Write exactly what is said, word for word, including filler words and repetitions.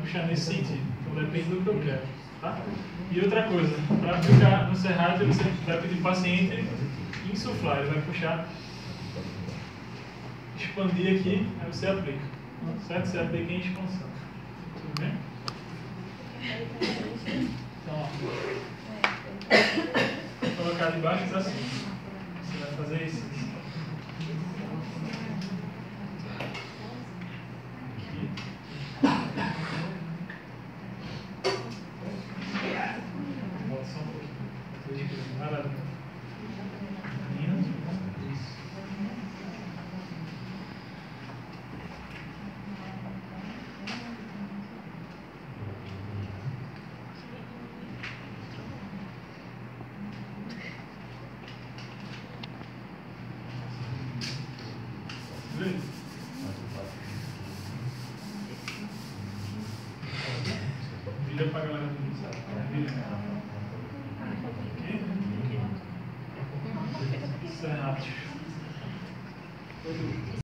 puxar nesse sentido. Então depende do que eu quero. Tá? E outra coisa, para aplicar no serrátil, você vai pedir para o paciente insuflar, ele vai puxar, expandir aqui, aí você aplica. Certo? Você aplica em expansão. Tudo bem? Então, ó, vou colocar de baixo assim. Você vai fazer isso. Aqui. Volta só um pouquinho. Vai lá. Isso. Vira para a galera do sabe? Vira. Ok? Serrátil.